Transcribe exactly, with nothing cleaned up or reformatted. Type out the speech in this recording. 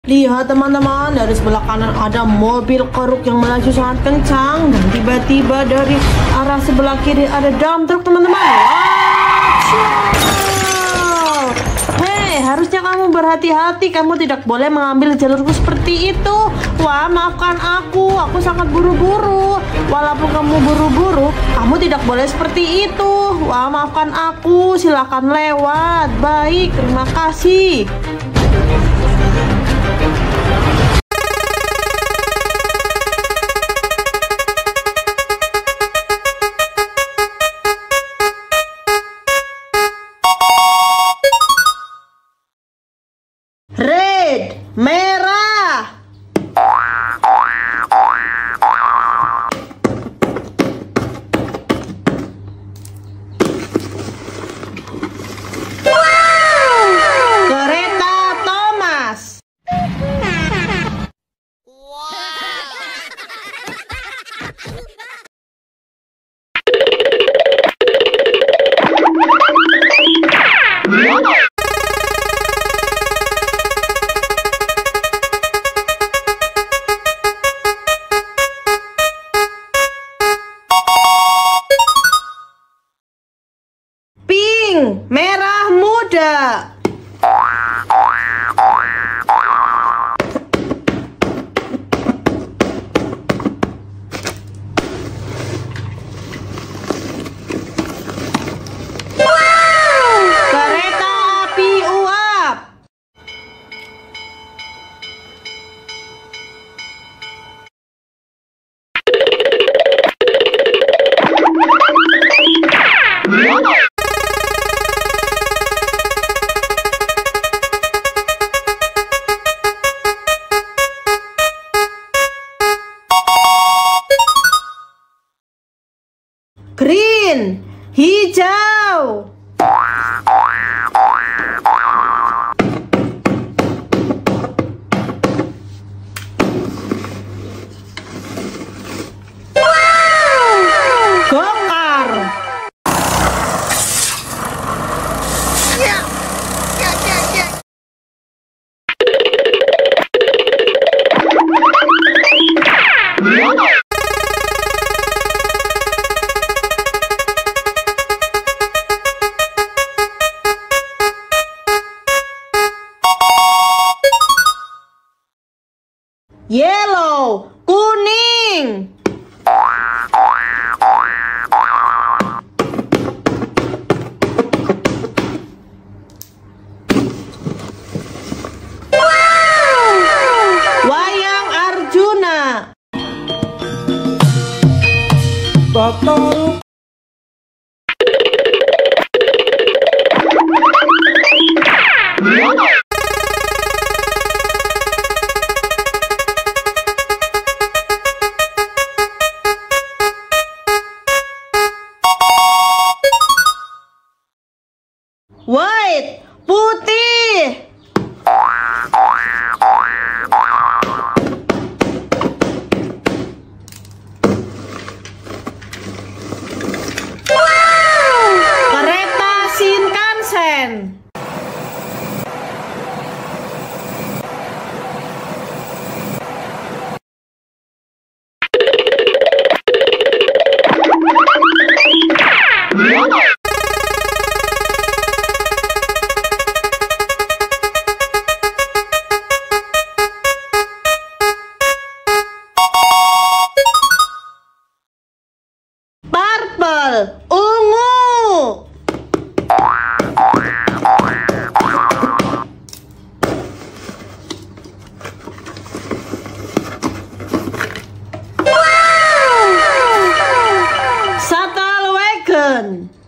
Lihat teman-teman, dari sebelah kanan ada mobil keruk yang melaju sangat kencang. Dan tiba-tiba dari arah sebelah kiri ada dump truck teman-teman. Wow. Hei, harusnya kamu berhati-hati. Kamu tidak boleh mengambil jalurku seperti itu. Wah, maafkan aku, aku sangat buru-buru. Walaupun kamu buru-buru, kamu tidak boleh seperti itu. Wah, maafkan aku, silakan lewat. Baik, terima kasih. Red, merah. Wow. Kereta Thomas. Wow. Merah muda. Wow, kereta api uap. Green, hijau. Wow, gokar. Ya, ya, ya, ya. Yellow, kuning. Wow, wayang Arjuna. Botol. White, putih. Wow, kereta Shinkansen. Purple, ungu. Wow, shuttle wagon.